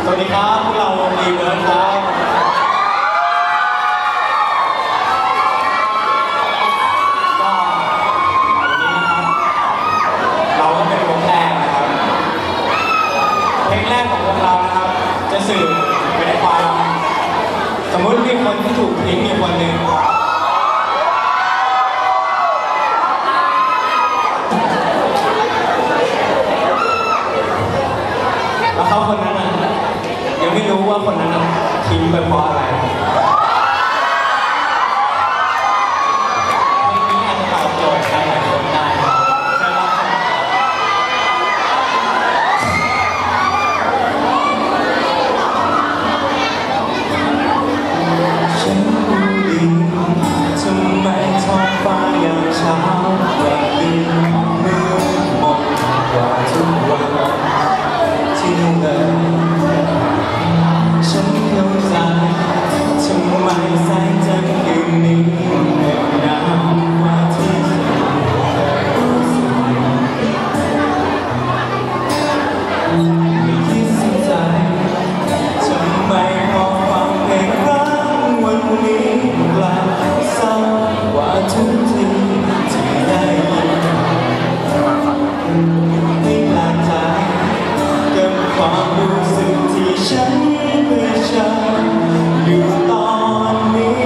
สวัสดีครับพวกเราวงรีเวิร์สครับก็วันนี้นะครับเราก็เป็นวงแรกนะครับเพลงแรกของวงเรานะครับจะสื่อไปในความสมมุติมีคนที่ถูกทิ้งมีคนหนึ่งแล้วเขาคนนั้นน่ะยังไม่รู้ว่าคนนั้นทิ้งไปเพราะอะไรเพลงนี้อาจจะตอบโจทย์ใครหลายคนได้ครับใช่ครับฉันรู้ดีทำไมท้องฟ้ายังเช้ากว่าคืนมืดมนกว่าทุกวันที่เลยฉันเข้าใจทำไมแสงจันทร์คืนนี้เหน็บหนาวกว่าที่ฉันรู้สึกไม่คิดสนใจทำไมพอฟังเพลงรักวันนี้กลับเศร้ากว่าทุกทีที่ได้ยินไม่แปลกใจกับความรู้สึกที่ฉันเผชิญอยู่ตอนนี้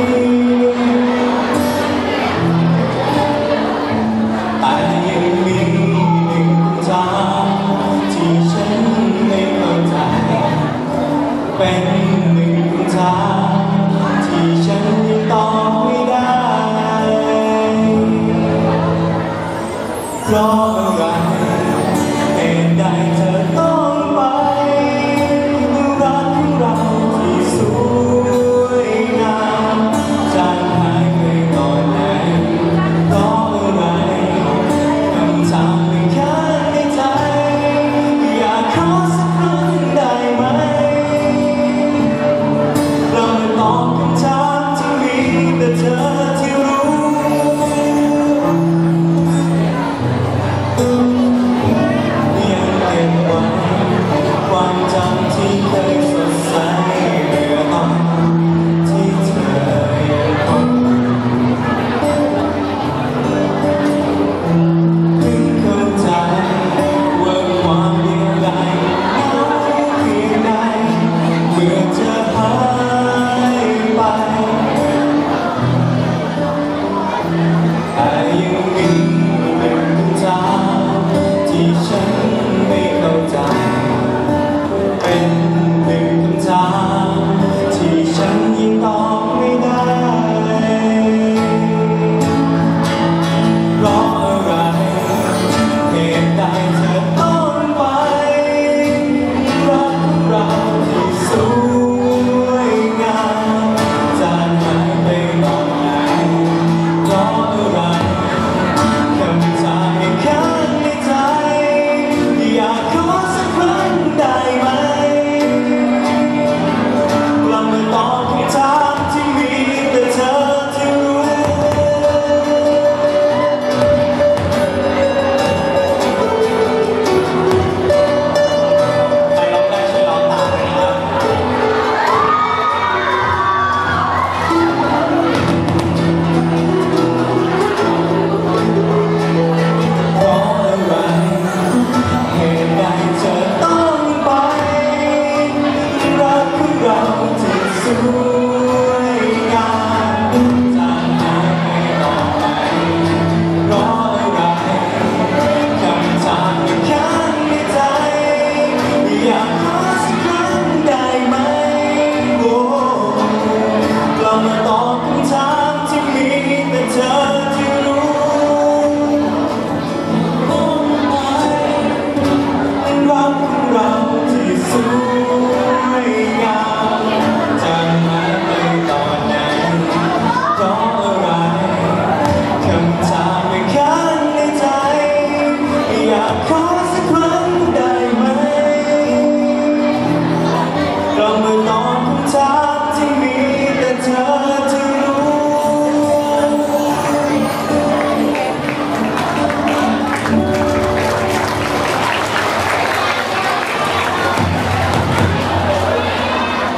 แต่ยังมีหนึ่งทางที่ฉันไม่เข้าใจเป็น